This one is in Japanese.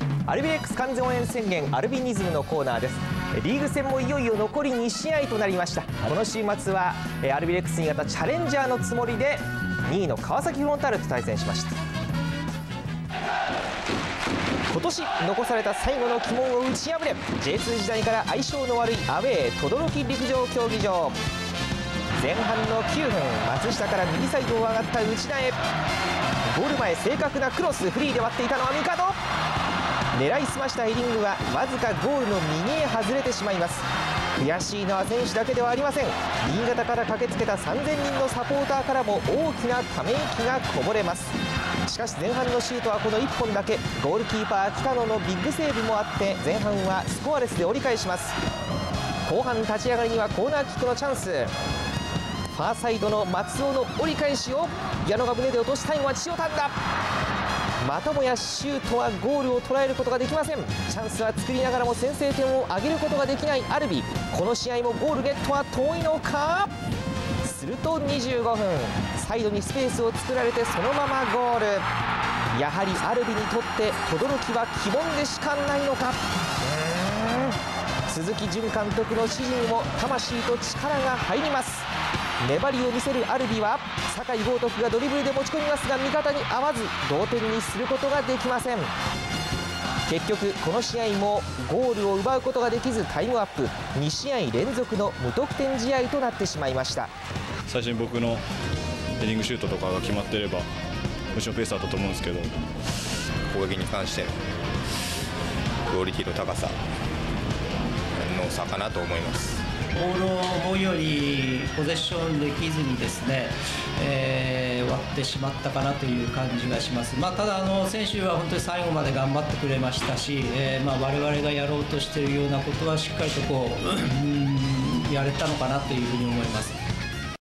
アルビレックス完全応援宣言アルビニズムのコーナーです。リーグ戦もいよいよ残り2試合となりました。この週末はアルビレックス新潟チャレンジャーのつもりで2位の川崎フロンターレと対戦しました。今年残された最後の鬼門を打ち破れ、 J2 時代から相性の悪いアウェー等々力陸上競技場。前半の9分、松下から右サイドを上がった内田へ、ゴール前正確なクロス、フリーで待っていたのは帝。狙いすましたヘディングはわずかゴールの右へ外れてしまいます。悔しいのは選手だけではありません。新潟から駆けつけた3000人のサポーターからも大きなため息がこぼれます。しかし前半のシュートはこの1本だけ。ゴールキーパー北野のビッグセーブもあって前半はスコアレスで折り返します。後半立ち上がりにはコーナーキックのチャンス。ファーサイドの松尾の折り返しを矢野が胸で落とし、最後は千代田だ。またもやシュートはゴールを捉えることができません。チャンスは作りながらも先制点を挙げることができないアルビ。この試合もゴールゲットは遠いのか。すると25分、サイドにスペースを作られてそのままゴール。やはりアルビにとって轟は鬼門でしかないのか。鈴木純監督の指示にも魂と力が入ります。粘りを見せるアルビは酒井豪徳がドリブルで持ち込みますが味方に合わず同点にすることができません。結局この試合もゴールを奪うことができずタイムアップ、2試合連続の無得点試合となってしまいました。 最初に僕のヘディングシュートとかが決まっていればむしろペースだったと思うんですけど、 攻撃に関してのクオリティの高さの差かなと思います。 ボールを思うよりポゼッションできずにですね、割ってしまったかなという感じがします。ただ選手は本当に最後まで頑張ってくれましたし、我々がやろうとしているようなことはしっかりとやれたのかなというふうに思います。